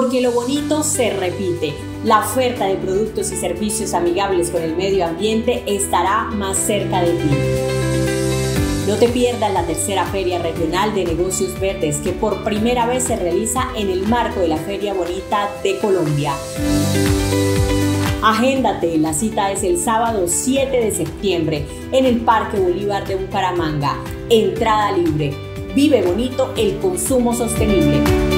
porque lo bonito se repite. La oferta de productos y servicios amigables con el medio ambiente estará más cerca de ti. No te pierdas la tercera Feria Regional de Negocios Verdes que por primera vez se realiza en el marco de la Feria Bonita de Colombia. Agéndate, la cita es el sábado 7 de septiembre en el Parque Bolívar de Bucaramanga. Entrada libre. Vive bonito el consumo sostenible.